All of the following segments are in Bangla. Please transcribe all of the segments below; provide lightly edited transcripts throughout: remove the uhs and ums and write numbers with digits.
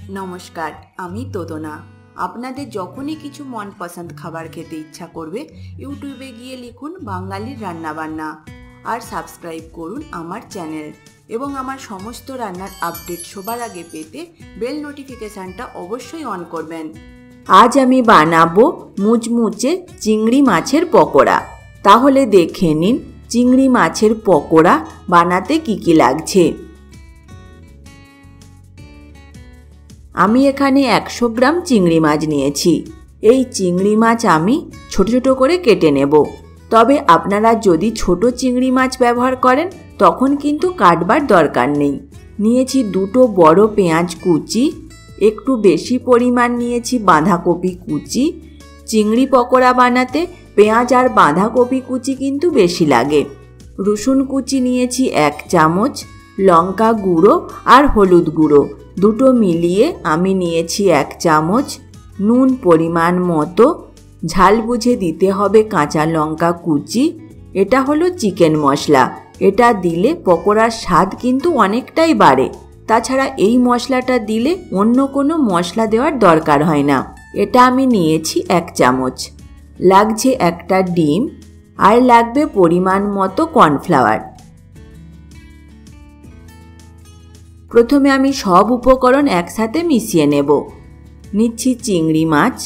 নমস্কার, আমি তোদনা। আপনাদের যখনই কিছু মনপসন্দ খাবার খেতে ইচ্ছা করবে, ইউটিউবে গিয়ে লিখুন বাঙালির রান্নাবান্না আর সাবস্ক্রাইব করুন আমার চ্যানেল এবং আমার সমস্ত রান্নার আপডেট সবার আগে পেতে বেল নোটিফিকেশানটা অবশ্যই অন করবেন। আজ আমি বানাবো মুচমুচে চিংড়ি মাছের পকোড়া। তাহলে দেখে নিন চিংড়ি মাছের পকোড়া বানাতে কি কি লাগছে। আমি এখানে 100 গ্রাম চিংড়ি মাছ নিয়েছি। এই চিংড়ি মাছ আমি ছোট ছোট করে কেটে নেব। তবে আপনারা যদি ছোট চিংড়ি মাছ ব্যবহার করেন তখন কিন্তু কাটবার দরকার নেই। নিয়েছি 2টো বড় পেঁয়াজ কুচি, একটু বেশি পরিমাণ নিয়েছি বাঁধাকপি কুচি। চিংড়ি পকোড়া বানাতে পেঁয়াজ আর বাঁধাকপি কুচি কিন্তু বেশি লাগে। রসুন কুচি নিয়েছি 1 চামচ, লঙ্কা গুঁড়ো আর হলুদ গুঁড়ো দুটো মিলিয়ে আমি নিয়েছি 1 চামচ, নুন পরিমাণ মতো, ঝাল বুঝে দিতে হবে কাঁচা লঙ্কা কুচি। এটা হলো চিকেন মশলা, এটা দিলে পকোড়ার স্বাদ কিন্তু অনেকটাই বাড়ে। তাছাড়া এই মশলাটা দিলে অন্য কোনো মশলা দেওয়ার দরকার হয় না। এটা আমি নিয়েছি 1 চামচ। লাগছে একটা ডিম আর লাগবে পরিমাণ মতো কর্নফ্লাওয়ার। প্রথমে আমি সব উপকরণ একসাথে মিশিয়ে নেব। নিচ্ছি চিংড়ি মাছ,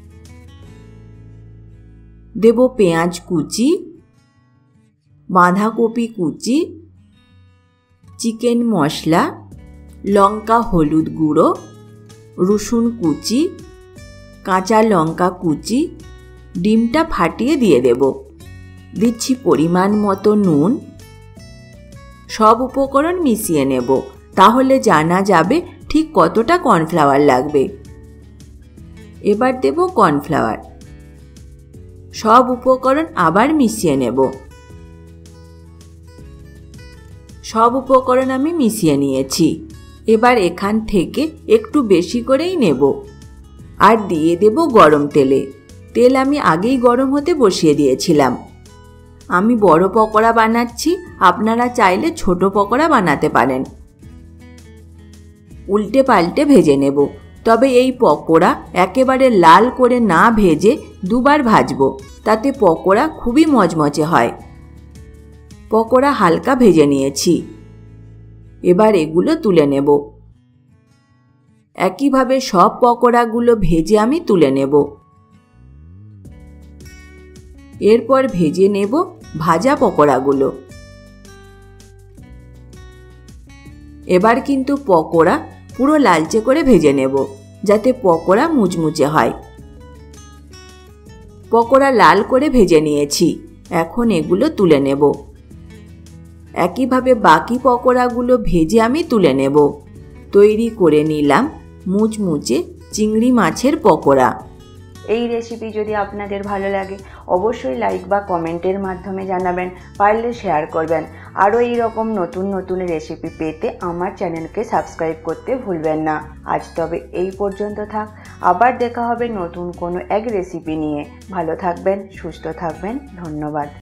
দেব পেঁয়াজ কুচি, বাঁধাকপি কুচি, চিকেন মশলা, লঙ্কা হলুদ গুঁড়ো, রসুন কুচি, কাঁচা লঙ্কা কুচি, ডিমটা ফাটিয়ে দিয়ে দেব। দিচ্ছি পরিমাণ মতো নুন। সব উপকরণ মিশিয়ে নেব, তাহলে জানা যাবে ঠিক কতটা কর্নফ্লাওয়ার লাগবে। এবার দেব কর্নফ্লাওয়ার। সব উপকরণ আবার মিশিয়ে নেব। সব উপকরণ আমি মিশিয়ে নিয়েছি। এবার এখান থেকে একটু বেশি করেই নেব আর দিয়ে দেব গরম তেলে। তেল আমি আগেই গরম হতে বসিয়ে দিয়েছিলাম। আমি বড় পকোড়া বানাচ্ছি, আপনারা চাইলে ছোট পকোড়া বানাতে পারেন। উল্টে পাল্টে ভেজে নেব। তবে এই পকোড়া একেবারে লাল করে না ভেজে দুবার ভাজবো, তাতে পকোড়া খুবই মচমচে হয়। পকোড়া হালকা ভেজে নিয়েছি। এবার এগুলো তুলে নেব। একইভাবে সব পকোড়াগুলো ভেজে আমি তুলে নেব। এরপর ভেজে নেব ভাজা পকোড়াগুলো। এবার কিন্তু পকোড়া পুরো লালচে করে ভেজে নেব, যাতে পকোড়া মুচমুচে হয়। পকোড়া লাল করে ভেজে নিয়েছি, এখন এগুলো তুলে নেব। একইভাবে বাকি পকোড়াগুলো ভেজে আমি তুলে নেব। তৈরি করে নিলাম মুচমুচে চিংড়ি মাছের পকোড়া। এই রেসিপি যদি আপনাদের ভালো লাগে অবশ্যই লাইক বা কমেন্টের মাধ্যমে জানাবেন, পারলে শেয়ার করবেন। আরও এইরকম নতুন নতুন রেসিপি পেতে আমার চ্যানেলকে সাবস্ক্রাইব করতে ভুলবেন না। আজ তবে এই পর্যন্ত থাক, আবার দেখা হবে নতুন কোনো এক রেসিপি নিয়ে। ভালো থাকবেন, সুস্থ থাকবেন, ধন্যবাদ।